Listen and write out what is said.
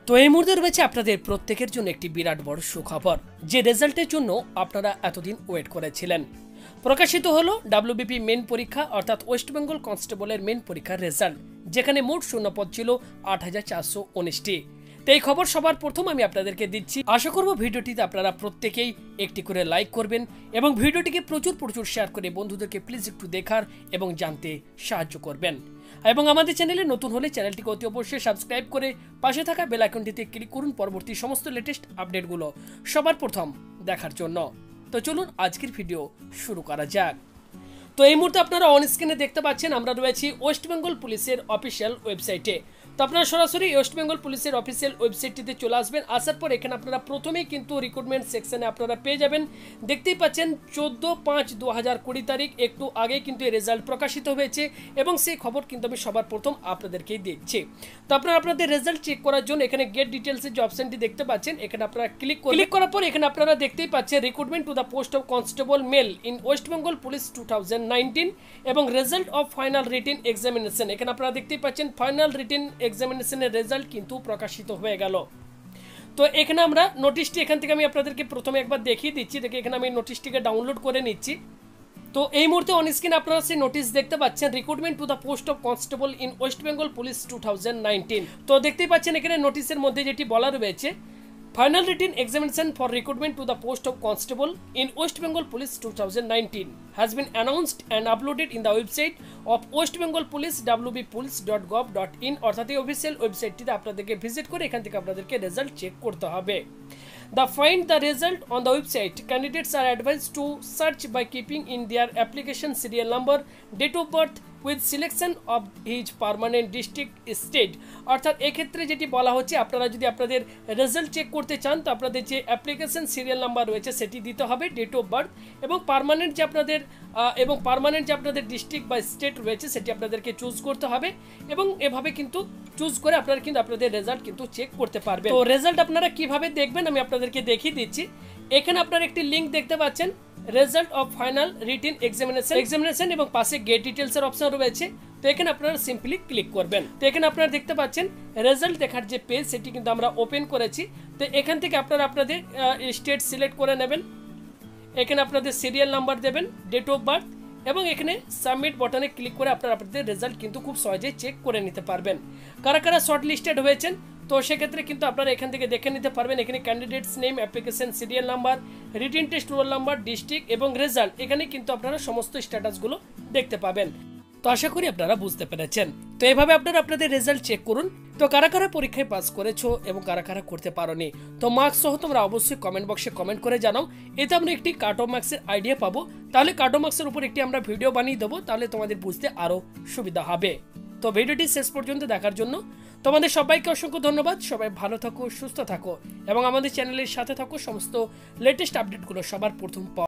তো এই মুহূর্তে রয়েছে আপনাদের প্রত্যেকের জন্য একটি বিরাট বড় সুখবর, যে রেজাল্টের জন্য আপনারা এতদিন ওয়েট করেছিলেন। প্রকাশিত হলো WBP মেন পরীক্ষা অর্থাৎ ওয়েস্ট বেঙ্গল কনস্টেবলের মেন পরীক্ষার রেজাল্ট, যেখানে মোট শূন্যপদ ছিল ৮,৪১৯টি। তো এই খবর সবার প্রথম আমি আপনাদেরকে দিচ্ছি। আশা করব ভিডিওটিতে আপনারা প্রত্যেকেই একটি করে লাইক করবেন এবং ভিডিওটিকে প্রচুর শেয়ার করে বন্ধুদেরকে প্লিজ একটু দেখার এবং জানতে সাহায্য করবেন। এবং আমাদের চ্যানেলে নতুন হলে চ্যানেলটিকে অতি অবশ্যই সাবস্ক্রাইব করে পাশে থাকা বেল আইকনটিতে ক্লিক করুন পরবর্তী সমস্ত লেটেস্ট আপডেটগুলো সবার প্রথম দেখার জন্য। তো চলুন আজকের ভিডিও শুরু করা যাক। তো এই মুহূর্তে আপনারা অন স্ক্রিনে দেখতে পাচ্ছেন আমরা রয়েছি ওয়েস্ট বেঙ্গল পুলিশের অফিসিয়াল ওয়েবসাইটে। তো আপনারা সরাসরি ওয়েস্ট বেঙ্গল পুলিশের অফিসিয়াল ওয়েবসাইটটিতে চলে আসবেন। আসার পর এখানে আপনারা প্রথমেই কিন্তু রিক্রুটমেন্ট সেকশনে আপনারা পেয়ে যাবেন। দেখতেই পাচ্ছেন 14/5/2020 তারিখ একটু আগে কিন্তু এই রেজাল্ট প্রকাশিত হয়েছে এবং সেই খবর কিন্তু আমি সবার প্রথম আপনাদেরকেই দিচ্ছি। তো আপনারা আপনাদের রেজাল্ট চেক করার জন্য এখানে গেট ডিটেলসের যে অপশনটি দেখতে পাচ্ছেন এখানে আপনারা ক্লিক করার পর এখানে আপনারা দেখতেই পাচ্ছেন recruitment to the post of constable male in West Bengal police 2019 এবং result of final written examination. এখানে আপনারা দেখতেই পাচ্ছেন ফাইনাল রিটেন এক্সামিনেশনের রেজাল্ট কিন্তু প্রকাশিত হয়ে গেল। তো এখানে আমরা নোটিশটি এখান থেকে আমি আপনাদেরকে প্রথমে একবার দেখিয়ে দিচ্ছি। দেখে এখানে আমি নোটিশটিকে ডাউনলোড করে নিচ্ছি। তো এই মুহূর্তে অন স্ক্রিনে আপনারা সেই নোটিশ দেখতে পাচ্ছেন, recruitment to the post of constable in West Bengal police 2019। তো দেখতেই পাচ্ছেন এখানে নোটিশের মধ্যে যেটি বলা রয়েছে, Final written examination for recruitment to the post of constable in West Bengal Police 2019 has been announced and uploaded in the website of West Bengal Police wbpolice.gov.in অর্থাৎ এই অফিসিয়াল ওয়েবসাইটটিতে আপনাদেরকে ভিজিট করে এখান থেকে আপনাদেরকে রেজাল্ট চেক করতে হবে। Find the result on the website. Candidates are advised to search by keeping in their application serial number, date of birth with selection of his permanent district state। অর্থাৎ এক্ষেত্রে যেটি বলা হচ্ছে, আপনারা যদি আপনাদের রেজাল্ট চেক করতে চান তো আপনাদের যে অ্যাপ্লিকেশন সিরিয়াল নাম্বার রয়েছে সেটি দিতে হবে, ডেট অফ বার্থ এবং পার্মানেন্ট যে আপনাদের ডিস্ট্রিক্ট বা স্টেট রয়েছে সেটি আপনাদেরকে চুজ করতে হবে এবং এভাবে কিন্তু চুজ করে আপনারা কিন্তু আপনাদের রেজাল্ট কিন্তু চেক করতে পারবেন। তো রেজাল্ট আপনারা কিভাবে দেখবেন আমি আপনাদেরকে দেখিয়ে দিচ্ছি। এখানে আপনারা একটি লিঙ্ক দেখতে পাচ্ছেন, result of final written examination এবং পাশে গেট ডিটেলসের অপশন রয়েছে। তো এখানে আপনারা সিম্পলি ক্লিক করবেন। তো এখানে আপনারা দেখতে পাচ্ছেন রেজাল্ট দেখার যে পেজ সেটি কিন্তু আমরা ওপেন করেছি। তো এখান থেকে আপনারা আপনাদের স্টেট সিলেক্ট করে নেবেন, এখানে আপনাদের সিরিয়াল নাম্বার দেবেন, ডেট অফ বার্থ এবং এখানে সাবমিট বাটনে ক্লিক করে আপনারা আপনাদের রেজাল্ট কিন্তু খুব সহজেই চেক করে নিতে পারবেন। কারা কারা শর্ট লিস্টেড হয়েছেন তো সেক্ষেত্রে কিন্তু আপনারা এখান থেকে দেখে নিতে পারবেন। এখানে candidates name, application serial number, written test roll number, district এবং রেজাল্ট, এখানে কিন্তু আপনারা সমস্ত স্ট্যাটাসগুলো দেখতে পাবেন। তো আশা করি আপনারা বুঝতে পেরেছেন। তো এভাবে আপনারা আপনাদের রেজাল্ট চেক করুন। তো কারা কারা পরীক্ষায় পাস করেছো এবং কারা কারা করতে পারোনি তো মার্কস সহ তোমরা অবশ্যই কমেন্ট বক্সে কমেন্ট করে জানাও। এতে আমরা একটি কাট অফ মার্কসের আইডিয়া পাবো, তাহলে কাট অফ মার্কসের উপর একটি আমরা ভিডিও বানিয়ে দেবো, তাহলে তোমাদের বুঝতে আরও সুবিধা হবে। তো ভিডিওটি শেষ পর্যন্ত দেখার জন্য তোমাদের সবাইকে অসংখ্য ধন্যবাদ। সবাই ভালো থাকো, সুস্থ থাকো এবং আমাদের চ্যানেলের সাথে থাকো সমস্ত লেটেস্ট আপডেটগুলো সবার প্রথম